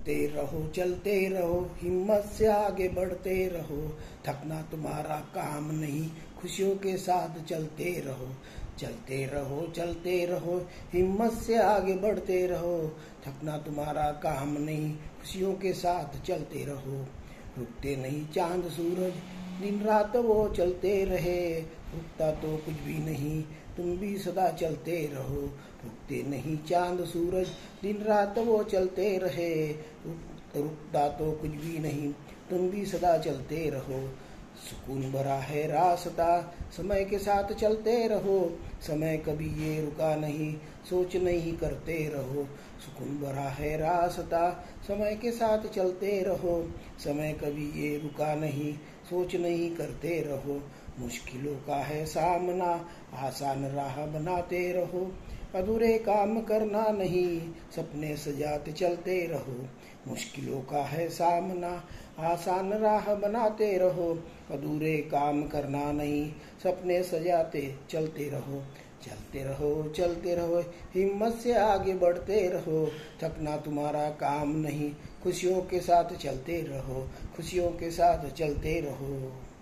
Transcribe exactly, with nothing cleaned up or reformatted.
रुकते रहो चलते रहो, हिम्मत से आगे बढ़ते रहो, थकना तुम्हारा काम नहीं, खुशियों के साथ चलते रहो। चलते रहो चलते रहो, हिम्मत से आगे बढ़ते रहो, थकना तुम्हारा काम नहीं, खुशियों के साथ चलते रहो। रुकते नहीं चांद सूरज, दिन रात वो चलते रहे, रुकता तो कुछ भी नहीं, तुम भी सदा चलते रहो। रुकते नहीं चांद सूरज, दिन रात वो चलते रहे, रुकता तो कुछ भी नहीं, तुम भी सदा चलते रहो। सुकून भरा है रास्ता, समय के साथ चलते रहो, समय कभी ये रुका नहीं, सोच नहीं करते रहो। सुकून भरा है रास्ता, समय के साथ चलते रहो, समय कभी ये रुका नहीं, सोच नहीं करते रहो। मुश्किलों का है सामना, आसान राह बनाते रहो, अधूरे काम करना नहीं, सपने सजाते चलते रहो। मुश्किलों का है सामना, आसान राह बनाते रहो, अधूरे काम करना नहीं, सपने सजाते चलते रहो। चलते रहो चलते रहो, हिम्मत से आगे बढ़ते रहो, थकना तुम्हारा काम नहीं, खुशियों के साथ चलते रहो, खुशियों के साथ चलते रहो।